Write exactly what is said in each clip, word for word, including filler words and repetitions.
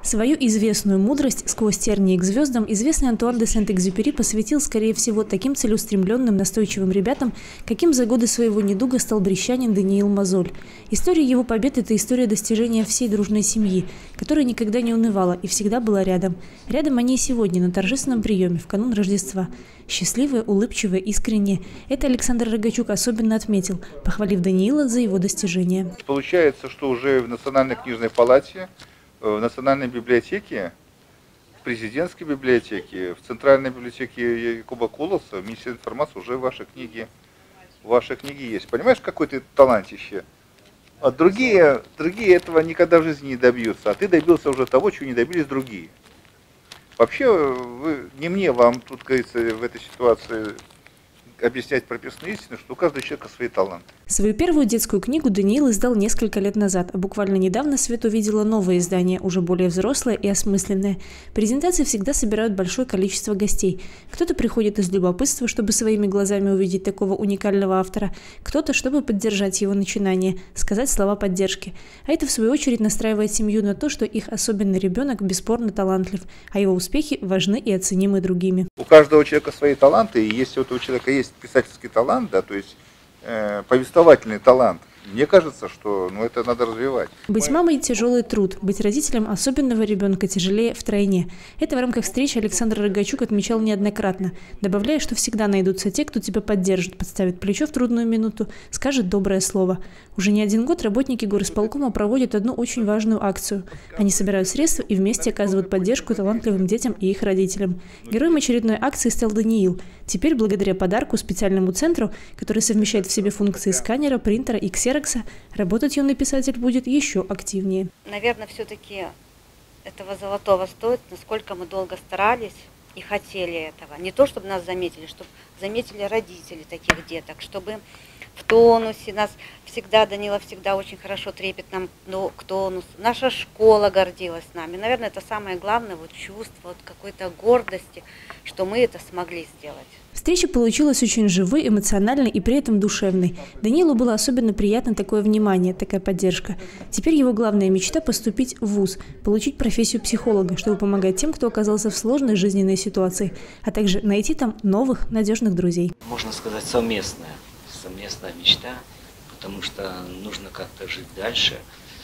Свою известную мудрость сквозь тернии к звездам известный Антуан де Сент-Экзюпери посвятил, скорее всего, таким целеустремленным, настойчивым ребятам, каким за годы своего недуга стал брещанин Даниил Мозоль. История его побед – это история достижения всей дружной семьи, которая никогда не унывала и всегда была рядом. Рядом они и сегодня, на торжественном приеме, в канун Рождества. Счастливые, улыбчивые, искренние. Это Александр Рогачук особенно отметил, похвалив Даниила за его достижения. Получается, что уже в Национальной книжной палате, в Национальной библиотеке, в президентской библиотеке, в Центральной библиотеке Якуба Колоса, в Министерстве информации уже ваши книги, ваши книги есть. Понимаешь, какой ты талантище? А другие, другие этого никогда в жизни не добьются, а ты добился уже того, чего не добились другие. Вообще, вы, не мне вам тут, говорится, в этой ситуации объяснять прописные истины, что у каждого человека свои таланты. Свою первую детскую книгу Даниил издал несколько лет назад, а буквально недавно свет увидела новое издание, уже более взрослое и осмысленное. Презентации всегда собирают большое количество гостей. Кто-то приходит из любопытства, чтобы своими глазами увидеть такого уникального автора, кто-то, чтобы поддержать его начинание, сказать слова поддержки. А это, в свою очередь, настраивает семью на то, что их особенный ребенок бесспорно талантлив, а его успехи важны и оценимы другими. У каждого человека свои таланты, и если у этого человека есть писательский талант, да, то есть э, повествовательный талант, мне кажется, что ну, это надо развивать. Быть мамой – тяжелый труд. Быть родителем особенного ребенка тяжелее втройне. Это в рамках встречи Александр Рогачук отмечал неоднократно, добавляя, что всегда найдутся те, кто тебя поддержит, подставит плечо в трудную минуту, скажет доброе слово. Уже не один год работники горисполкома проводят одну очень важную акцию. Они собирают средства и вместе оказывают поддержку талантливым детям и их родителям. Героем очередной акции стал Даниил. Теперь, благодаря подарку специальному центру, который совмещает в себе функции сканера, принтера и ксерокса, работать юный писатель будет еще активнее. Наверное, все-таки этого золотого стоит, насколько мы долго старались и хотели этого. Не то, чтобы нас заметили, чтобы заметили родители таких деток, чтобы в тонусе нас всегда, Данила всегда очень хорошо трепет нам к тонусу. Наша школа гордилась нами. Наверное, это самое главное, вот чувство вот какой-то гордости, что мы это смогли сделать. Встреча получилась очень живой, эмоциональной и при этом душевной. Даниилу было особенно приятно такое внимание, такая поддержка. Теперь его главная мечта – поступить в вуз, получить профессию психолога, чтобы помогать тем, кто оказался в сложной жизненной ситуации, а также найти там новых, надежных друзей. Можно сказать, совместная, совместная мечта, потому что нужно как-то жить дальше.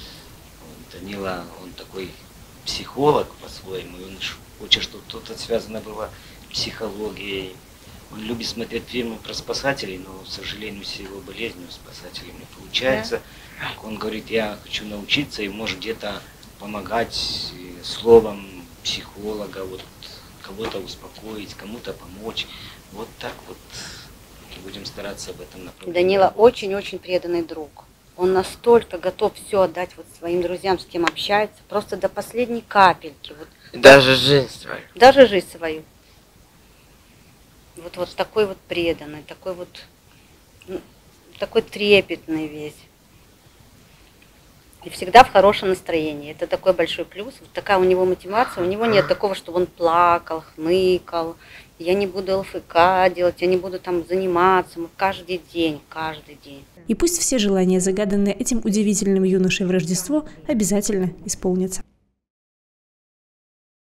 Данила, он такой психолог по-своему, он хочет, чтобы что-то связано было с психологией. Он любит смотреть фильмы про спасателей, но, к сожалению, с его болезнью спасателей не получается. Да. Он говорит, я хочу научиться и, может, где-то помогать словом психолога, вот кого-то успокоить, кому-то помочь. Вот так вот будем стараться об этом направлении. Данила очень-очень преданный друг. Он настолько готов все отдать вот своим друзьям, с кем общается, просто до последней капельки. Вот. Даже жизнь свою. Даже жизнь свою. Вот, вот такой вот преданный, такой вот, такой трепетный весь. И всегда в хорошем настроении. Это такой большой плюс. Вот такая у него мотивация. У него нет такого, чтобы он плакал, хныкал. Я не буду эл эф ка делать, я не буду там заниматься. Мы каждый день, каждый день. И пусть все желания, загаданные этим удивительным юношей в Рождество, обязательно исполнятся.